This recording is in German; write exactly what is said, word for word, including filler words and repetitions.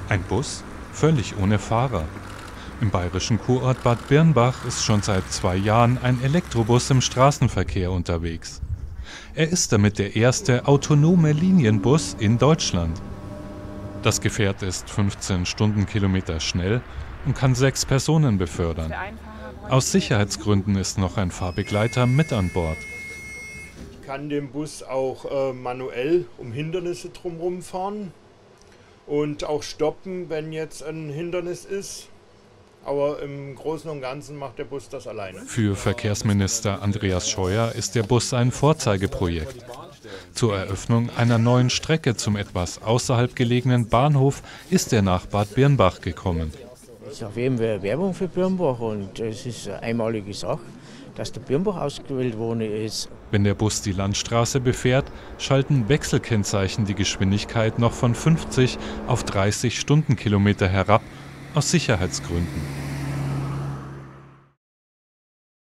Ein Bus? Völlig ohne Fahrer. Im bayerischen Kurort Bad Birnbach ist schon seit zwei Jahren ein Elektrobus im Straßenverkehr unterwegs. Er ist damit der erste autonome Linienbus in Deutschland. Das Gefährt ist fünfzehn Stundenkilometer schnell und kann sechs Personen befördern. Aus Sicherheitsgründen ist noch ein Fahrbegleiter mit an Bord. Ich kann den Bus auch äh, manuell um Hindernisse drumherum fahren und auch stoppen, wenn jetzt ein Hindernis ist. Aber im Großen und Ganzen macht der Bus das alleine. Für Verkehrsminister Andreas Scheuer ist der Bus ein Vorzeigeprojekt. Zur Eröffnung einer neuen Strecke zum etwas außerhalb gelegenen Bahnhof ist er nach Bad Birnbach gekommen. Es ist auf jeden Fall Werbung für Birnbach und es ist eine einmalige Sache, dass der Birnbach ausgewählt worden ist. Wenn der Bus die Landstraße befährt, schalten Wechselkennzeichen die Geschwindigkeit noch von fünfzig auf dreißig Stundenkilometer herab, aus Sicherheitsgründen.